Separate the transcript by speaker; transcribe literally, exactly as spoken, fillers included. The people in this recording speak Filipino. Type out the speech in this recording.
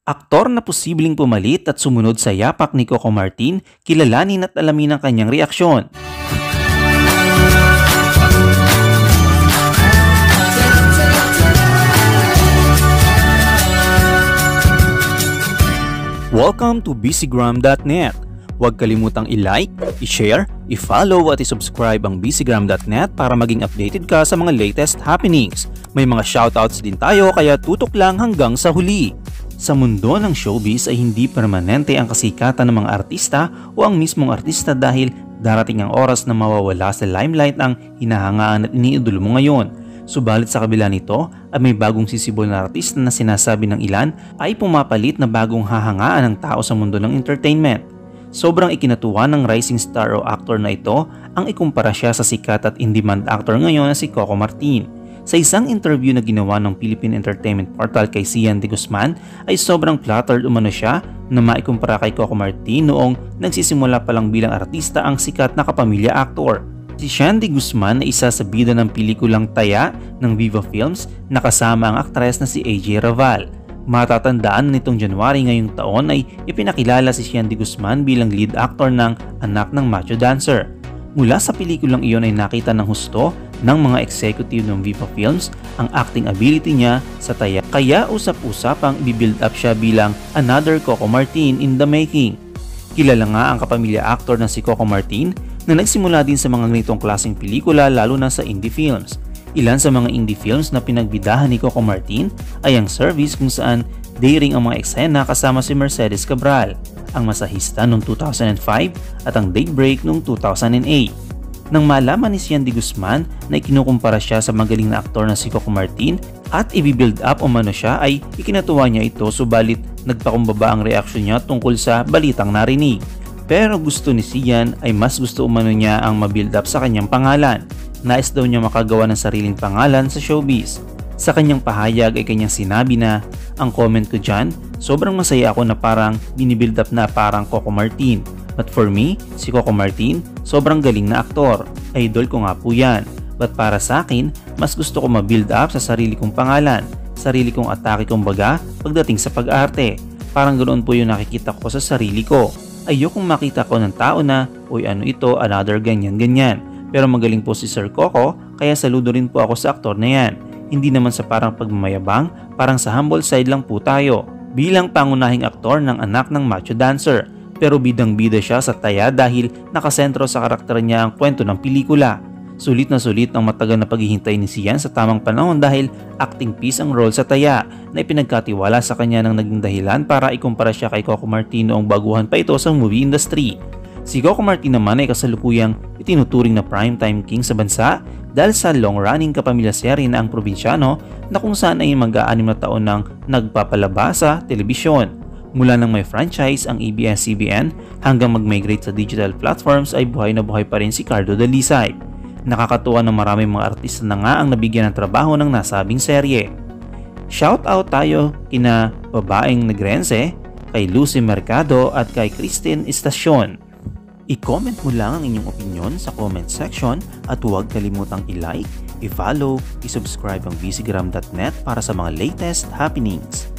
Speaker 1: Aktor na posibleng pumalit at sumunod sa yapak ni Coco Martin, kilalanin at alamin ang kanyang reaksyon. Welcome to busygram dot net. Huwag kalimutang i-like, i-share, i-follow at i-subscribe ang busygram dot net para maging updated ka sa mga latest happenings. May mga shoutouts din tayo kaya tutok lang hanggang sa huli. Sa mundo ng showbiz ay hindi permanente ang kasikatan ng mga artista o ang mismong artista dahil darating ang oras na mawawala sa limelight ang hinahangaan at iniidolo mo ngayon. Subalit sa kabila nito ay may bagong sisibol na artista na sinasabi ng ilan ay pumapalit na bagong hahangaan ng tao sa mundo ng entertainment. Sobrang ikinatuwa ng rising star o actor na ito ang ikumpara siya sa sikat at in-demand actor ngayon na si Coco Martin. Sa isang interview na ginawa ng Philippine Entertainment Portal kay Sian de Guzman ay sobrang flattered umano siya na maikumpara kay Coco Martin noong nagsisimula pa lang bilang artista ang sikat na kapamilya actor. Si Sian de Guzman ay isa sa bida ng pelikulang Taya ng Viva Films na kasama ang aktres na si A J Raval. Matatandaan nitong January ngayong taon ay ipinakilala si Sian de Guzman bilang lead actor ng Anak ng Macho Dancer. Mula sa pelikulang iyon ay nakita ng husto ng mga executive ng Viva Films ang acting ability niya sa Taya, kaya usap-usapang i-build up siya bilang another Coco Martin in the making. Kilala nga ang kapamilya actor na si Coco Martin na nagsimula din sa mga ganitong klaseng pelikula lalo na sa indie films. Ilan sa mga indie films na pinagbidahan ni Coco Martin ay ang Service kung saan daring ang mga eksena kasama si Mercedes Cabral, ang Masahista noong two thousand five at ang Daybreak noong two thousand eight. Nang malaman ni Sian de Guzman na ikinukumpara siya sa magaling na aktor na si Coco Martin at i-build up umano siya ay ikinatuwa niya ito, subalit nagpakumbaba ang reaksyon niya tungkol sa balitang narinig. Pero gusto ni Sian ay mas gusto umano niya ang ma-build up sa kanyang pangalan. Nais daw niya makagawa ng sariling pangalan sa showbiz. Sa kanyang pahayag ay kanyang sinabi na, "Ang comment ko dyan, sobrang masaya ako na parang binibuild up na parang Coco Martin. But for me, si Coco Martin, sobrang galing na aktor. Idol ko nga po yan. But para sa akin, mas gusto ko ma-build up sa sarili kong pangalan. Sarili kong atake kumbaga pagdating sa pag-arte. Parang ganoon po yung nakikita ko sa sarili ko. Ayokong makita ko ng tao na, uy ano ito, another ganyan-ganyan. Pero magaling po si Sir Coco, kaya saludo rin po ako sa aktor na yan. Hindi naman sa parang pagmamayabang, parang sa humble side lang po tayo. Bilang pangunahing aktor ng Anak ng Macho Dancer. Pero bidang-bida siya sa Taya dahil nakasentro sa karakter niya ang kwento ng pelikula. Sulit na sulit ang matagal na paghihintay ni Sian sa tamang panahon dahil acting piece ang role sa Taya na ipinagkatiwala sa kanya ng naging dahilan para ikumpara siya kay Coco Martin noong baguhan pa ito sa movie industry. Si Coco Martin naman ay kasalukuyang itinuturing na primetime king sa bansa dahil sa long-running kapamilya serye na Ang Probinsyano na kung saan ay mag-aanim na taon nang nagpapalabas sa telebisyon. Mula nang may franchise ang A B S C B N hanggang mag-migrate sa digital platforms ay buhay na buhay pa rin si Cardo Dalisay. Nakakatuwa na maraming mga artista na nga ang nabigyan ng trabaho ng nasabing serye. Shoutout tayo kina babaeng Negrense, kay Lucy Mercado at kay Christine Estacion. I-comment mo lang ang inyong opinion sa comment section at huwag kalimutang i-like, i-follow, i-subscribe ang busygram dot net para sa mga latest happenings.